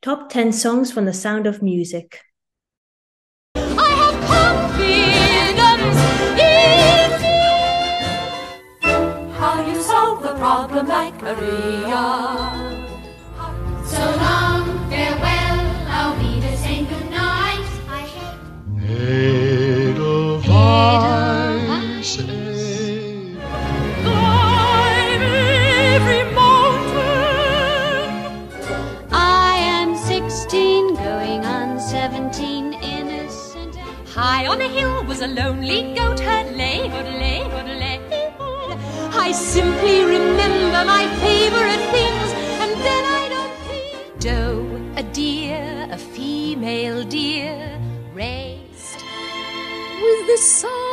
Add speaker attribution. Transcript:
Speaker 1: Top 10 songs from The Sound of Music.
Speaker 2: I have confidence in me. How you solve the problem like Maria.
Speaker 3: So long, farewell, I'll be to say goodnight. I hate
Speaker 4: Edelweiss,
Speaker 2: Climb every mountain.
Speaker 5: I am 16, going on 17, innocent.
Speaker 2: High on a hill was a lonely goat herd, lay, lay, lay. I simply remember my favorite things, and then I don't think. Doe, a deer, a female deer, raced with the sun.